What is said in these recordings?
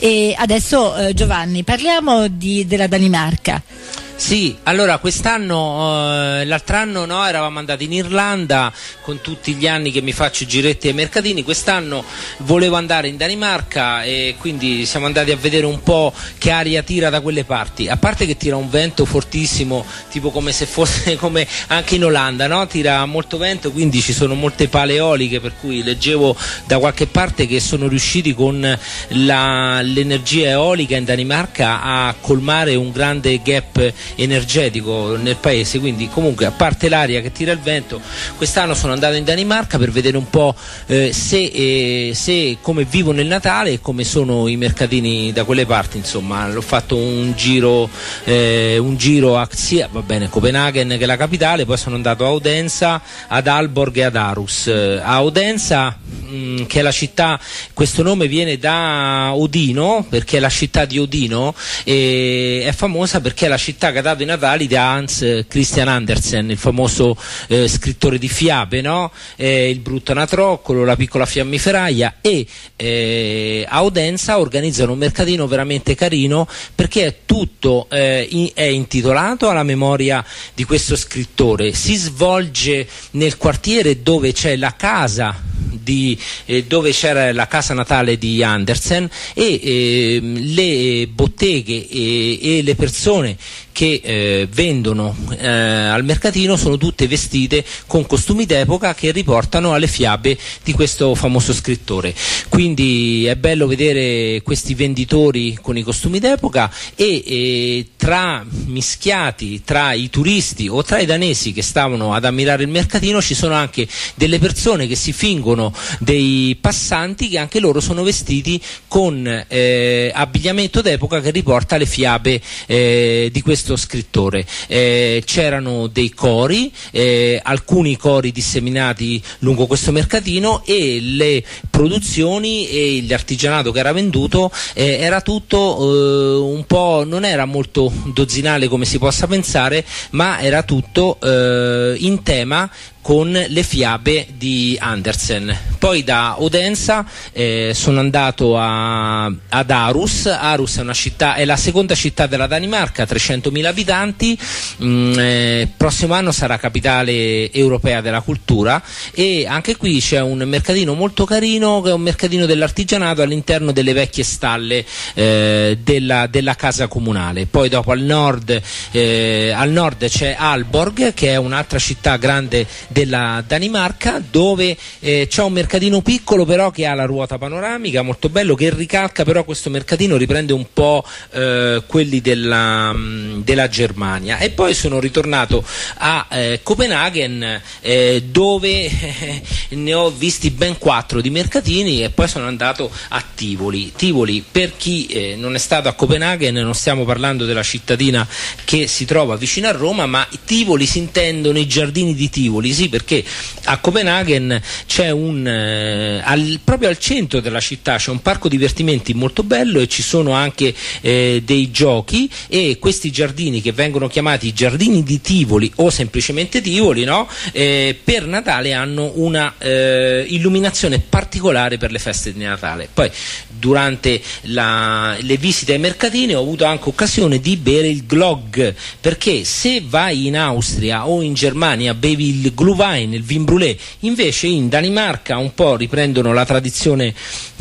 E adesso Giovanni, parliamo della Danimarca. Sì, allora quest'anno, l'altro anno no, eravamo andati in Irlanda con tutti gli anni che mi faccio i giretti ai mercatini. Quest'anno volevo andare in Danimarca e quindi siamo andati a vedere un po' che aria tira da quelle parti. A parte che tira un vento fortissimo, tipo come se fosse come anche in Olanda, no? Tira molto vento, quindi ci sono molte pale eoliche, per cui leggevo da qualche parte che sono riusciti con l'energia eolica in Danimarca a colmare un grande gap energetico nel paese. Quindi comunque, a parte l'aria che tira il vento, quest'anno sono andato in Danimarca per vedere un po' se come vivono il Natale e come sono i mercatini da quelle parti. Insomma, l'ho fatto un giro a sia Copenaghen, che è la capitale, poi sono andato a Odense, ad Aalborg e ad Aarhus. A Odense, che è la città, questo nome viene da Odino, perché è la città di Odino, e è famosa perché è la città che ha dato i Natali di Hans Christian Andersen, il famoso scrittore di fiabe, no? Il brutto anatroccolo, la piccola fiammiferaia. E a Odense organizzano un mercatino veramente carino, perché è tutto è intitolato alla memoria di questo scrittore. Si svolge nel quartiere dove c'è la casa dove c'era la casa natale di Andersen, e le botteghe e le persone che vendono al mercatino sono tutte vestite con costumi d'epoca che riportano alle fiabe di questo famoso scrittore. Quindi è bello vedere questi venditori con i costumi d'epoca, e mischiati tra i turisti o tra i danesi che stavano ad ammirare il mercatino ci sono anche delle persone che si fingono dei passanti, che anche loro sono vestiti con abbigliamento d'epoca che riporta le fiabe di questo scrittore. C'erano dei cori, alcuni cori disseminati lungo questo mercatino, e le produzioni e l'artigianato che era venduto era tutto un po', non era molto dozzinale come si possa pensare, ma era tutto in tema con le fiabe di Andersen. Poi da Odense sono andato ad Aarhus. Aarhus è una città, è la seconda città della Danimarca, 300.000 abitanti. Prossimo anno sarà capitale europea della cultura, e anche qui c'è un mercatino molto carino, che è un mercatino dell'artigianato all'interno delle vecchie stalle della casa comunale. Poi dopo al nord c'è Aalborg, che è un'altra città grande della Danimarca, dove c'è un mercatino piccolo però che ha la ruota panoramica, molto bello, che ricalca, però questo mercatino riprende un po' quelli della Germania. E poi sono ritornato a Copenaghen, dove ne ho visti ben 4 di mercatini, e poi sono andato a Tivoli. Tivoli, per chi non è stato a Copenaghen, non stiamo parlando della cittadina che si trova vicino a Roma, ma Tivoli si intendono i giardini di Tivoli, sì, perché a Copenaghen c'è proprio al centro della città c'è un parco divertimenti molto bello, e ci sono anche dei giochi, e questi giardini, che vengono chiamati i giardini di Tivoli o semplicemente Tivoli, no? Per Natale hanno una illuminazione particolare per le feste di Natale. Poi durante le visite ai mercatini ho avuto anche occasione di bere il Glögg, perché se vai in Austria o in Germania bevi il Glühwein, il vin brûlé, invece in Danimarca un po' riprendono la tradizione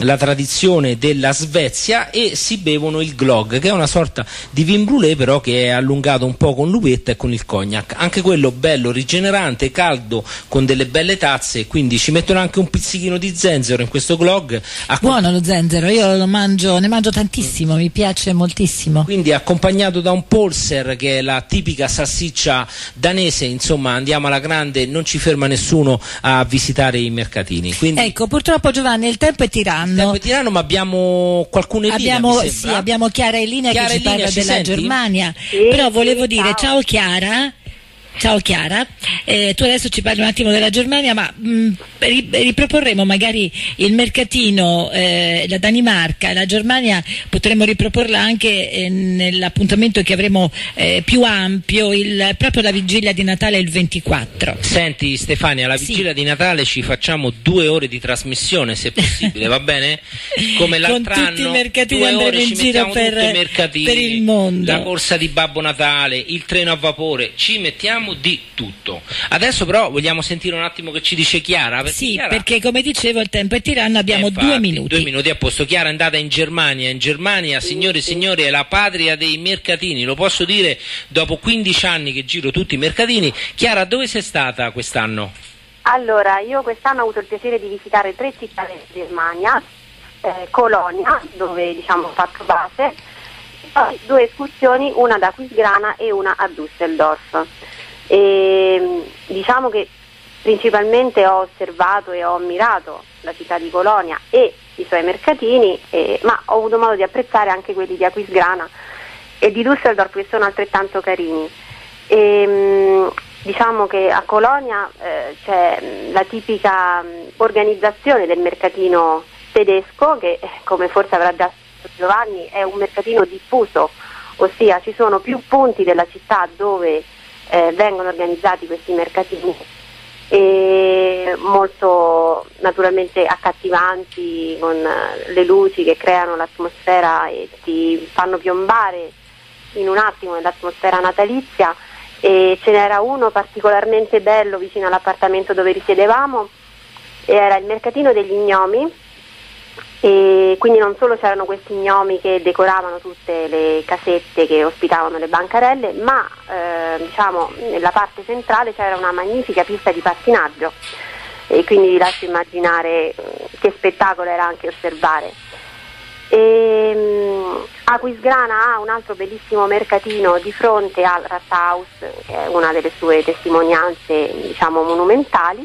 della Svezia e si bevono il Glögg, che è una sorta di vin brûlé però che è allungato un po' con l'uvetta e con il cognac, anche quello bello, rigenerante, caldo, con delle belle tazze. Quindi ci mettono anche un pizzichino di zenzero in questo Glögg. Buono lo zenzero, io ne mangio tantissimo, mi piace moltissimo. Quindi accompagnato da un polser, che è la tipica salsiccia danese. Insomma, andiamo alla grande, non ci ferma nessuno a visitare i mercatini. Quindi, ecco, purtroppo Giovanni il tempo è tiranno. Ma abbiamo qualcuno in linea, sì, abbiamo Chiara in linea, che ci parla della senti? Germania. Sì, però volevo dire ciao. Ciao Chiara. Ciao Chiara, tu adesso ci parli un attimo della Germania, ma riproporremo magari il mercatino, la Danimarca, la Germania, potremmo riproporla anche nell'appuntamento che avremo più ampio, proprio la vigilia di Natale il 24. Senti Stefania, alla vigilia di Natale ci facciamo 2 ore di trasmissione, se possibile, va bene? Come l'altro anno, con tutti i mercatini 2 ore andremo in giro per il mondo. La corsa di Babbo Natale, il treno a vapore, ci mettiamo di tutto. Adesso però vogliamo sentire un attimo che ci dice Chiara. Sì, perché come dicevo il tempo è tiranno, abbiamo 2 minuti. 2 minuti a posto. Chiara è andata in Germania, signore e signori, è la patria dei mercatini, lo posso dire dopo 15 anni che giro tutti i mercatini. Chiara, dove sei stata quest'anno? Allora, io quest'anno ho avuto il piacere di visitare 3 città in Germania, Colonia, dove diciamo ho fatto base, e poi 2 escursioni, una ad Aquisgrana e una a Düsseldorf. E diciamo che principalmente ho osservato e ho ammirato la città di Colonia e i suoi mercatini, ma ho avuto modo di apprezzare anche quelli di Aquisgrana e di Düsseldorf, che sono altrettanto carini. Diciamo che a Colonia c'è la tipica organizzazione del mercatino tedesco, che come forse avrà già detto Giovanni è un mercatino diffuso, ossia ci sono più punti della città dove vengono organizzati questi mercatini, e molto naturalmente accattivanti, con le luci che creano l'atmosfera e ti fanno piombare in un attimo nell'atmosfera natalizia. E ce n'era uno particolarmente bello vicino all'appartamento dove risiedevamo, e era il mercatino degli gnomi, e quindi non solo c'erano questi gnomi che decoravano tutte le casette che ospitavano le bancarelle, ma diciamo nella parte centrale c'era una magnifica pista di pattinaggio, e quindi vi lascio immaginare che spettacolo era anche osservare. Aquisgrana ha un altro bellissimo mercatino di fronte al Rathaus, che è una delle sue testimonianze diciamo monumentali,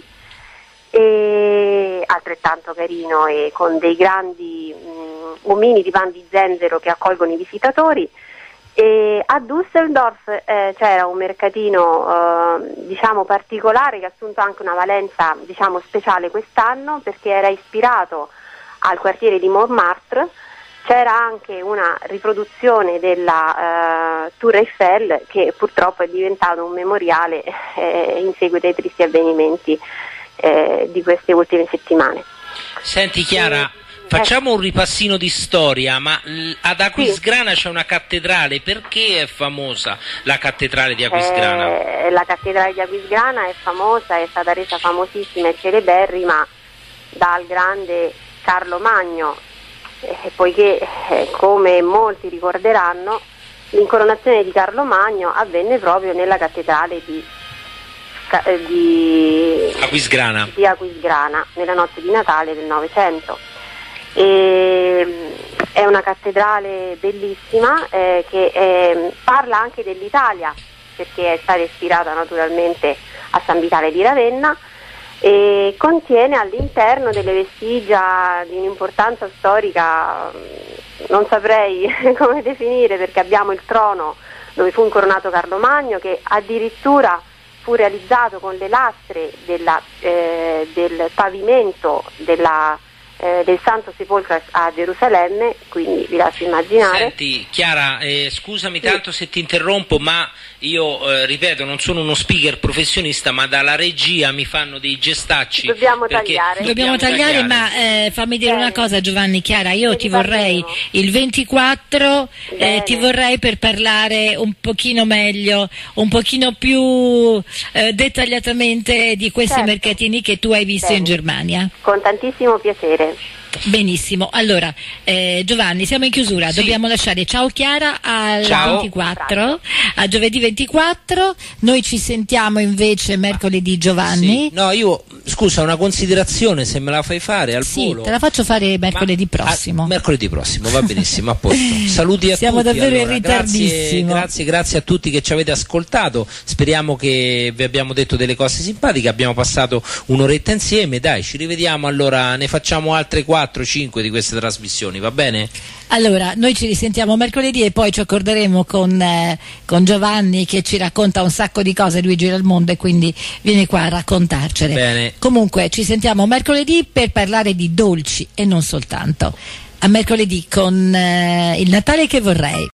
e altrettanto carino, e con dei grandi omini di pan di zenzero che accolgono i visitatori. E a Düsseldorf c'era un mercatino diciamo particolare, che ha assunto anche una valenza diciamo speciale quest'anno, perché era ispirato al quartiere di Montmartre. C'era anche una riproduzione della Tour Eiffel, che purtroppo è diventato un memoriale in seguito ai tristi avvenimenti di queste ultime settimane. Senti Chiara, facciamo un ripassino di storia, ma ad Aquisgrana c'è una cattedrale, perché è famosa la cattedrale di Aquisgrana? La cattedrale di Aquisgrana è famosa, è stata resa famosissima e celeberrima dal grande Carlo Magno, poiché come molti ricorderanno l'incoronazione di Carlo Magno avvenne proprio nella cattedrale di Aquisgrana, nella notte di Natale del Novecento. È una cattedrale bellissima che parla anche dell'Italia, perché è stata ispirata naturalmente a San Vitale di Ravenna, e contiene all'interno delle vestigia di un'importanza storica, non saprei come definire, perché abbiamo il trono dove fu incoronato Carlo Magno, che addirittura fu realizzato con le lastre del pavimento del Santo Sepolcro a Gerusalemme, quindi vi lascio immaginare. Senti Chiara, scusami tanto se ti interrompo, ma io ripeto, non sono uno speaker professionista, ma dalla regia mi fanno dei gestacci. Dobbiamo tagliare, ma fammi dire una cosa Giovanni. Chiara, io ti vorrei il 24, ti vorrei per parlare un pochino meglio, un pochino più dettagliatamente di questi mercatini che tu hai visto in Germania. Con tantissimo piacere. Benissimo, allora Giovanni, siamo in chiusura, dobbiamo lasciare ciao Chiara al 24, a giovedì 24, noi ci sentiamo invece mercoledì Giovanni. Sì. No, io scusa, una considerazione, se me la fai fare al volo. Sì, te la faccio fare mercoledì prossimo. Mercoledì prossimo, va benissimo, a posto. Saluti a Siamo tutti. Siamo davvero allora, in ritardissimo. Grazie a tutti che ci avete ascoltato, speriamo che vi abbiamo detto delle cose simpatiche, abbiamo passato un'oretta insieme, dai, ci rivediamo allora, ne facciamo altre 4 4-5 di queste trasmissioni, va bene? Allora, noi ci risentiamo mercoledì e poi ci accorderemo con Giovanni che ci racconta un sacco di cose, lui gira il mondo e quindi viene qua a raccontarcele. Bene. Comunque ci sentiamo mercoledì per parlare di dolci e non soltanto. A mercoledì con il Natale che vorrei.